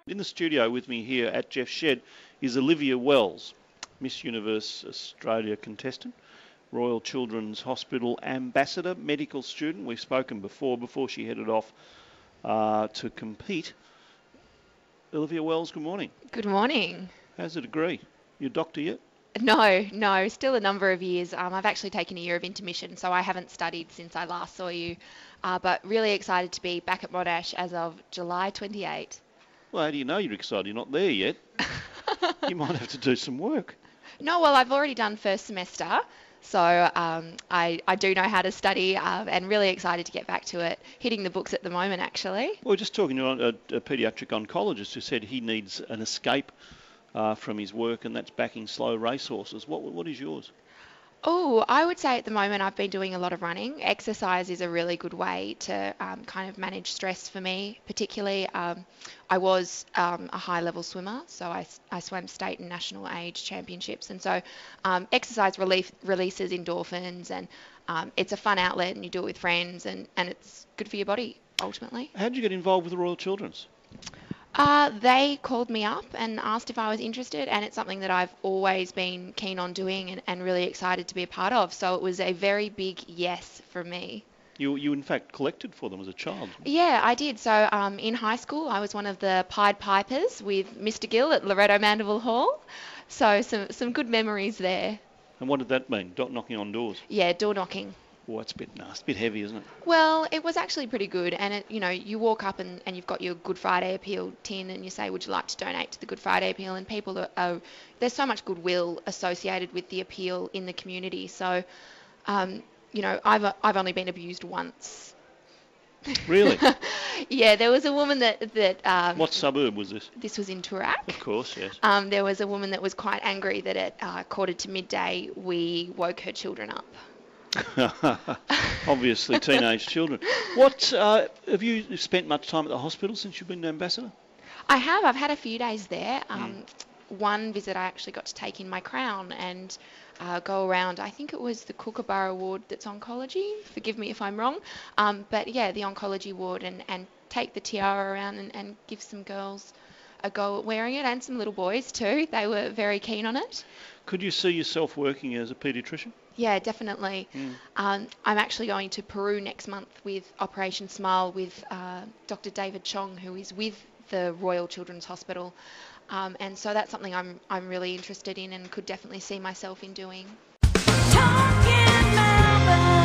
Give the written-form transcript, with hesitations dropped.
In the studio with me here at Jeff's Shed is Olivia Wells, Miss Universe Australia contestant, Royal Children's Hospital ambassador, medical student. We've spoken before she headed off to compete. Olivia Wells, good morning. Good morning. How's the degree? You a doctor yet? No, still a number of years. I've actually taken a year of intermission, so I haven't studied since I last saw you. But really excited to be back at Monash as of July 28. Well, how do you know you're excited? You're not there yet. You might have to do some work. No, well, I've already done first semester, so I do know how to study and really excited to get back to it. Hitting the books at the moment, actually. We were just talking to a paediatric oncologist who said he needs an escape from his work, and that's backing slow racehorses. What is yours? Oh, I would say at the moment I've been doing a lot of running. Exercise is a really good way to kind of manage stress for me, particularly I was a high-level swimmer, so I swam state and national age championships, and so exercise releases endorphins, and it's a fun outlet, and you do it with friends, and it's good for your body, ultimately. How did you get involved with the Royal Children's? They called me up and asked if I was interested, and it's something that I've always been keen on doing and really excited to be a part of. So it was a very big yes from me. You in fact collected for them as a child? Yeah, I did. So in high school, I was one of the Pied Pipers with Mr. Gill at Loretto Mandeville Hall. So some good memories there. And what did that mean? Knocking on doors? Yeah, door knocking. Oh, it's a bit nasty, a bit heavy, isn't it? Well, it was actually pretty good, and you walk up and you've got your Good Friday appeal tin, and you say, would you like to donate to the Good Friday appeal? And people there's so much goodwill associated with the appeal in the community. So, I've only been abused once. Really? Yeah, there was a woman that. What suburb was this? This was in Toorak. Of course, yes. There was a woman that was quite angry that at quarter to midday we woke her children up. Obviously, teenage children. What have you spent much time at the hospital since you've been ambassador? I have. I've had a few days there. One visit I actually got to take in my crown and go around. I think it was the Kookaburra ward that's oncology. Forgive me if I'm wrong. But yeah, the oncology ward and take the tiara around and give some girls a go at wearing it, and some little boys too. They were very keen on it. Could you see yourself working as a paediatrician? Yeah, definitely. I'm actually going to Peru next month with Operation Smile with Dr. David Chong, who is with the Royal Children's Hospital. And so that's something I'm really interested in and could definitely see myself in doing. Talking Melbourne.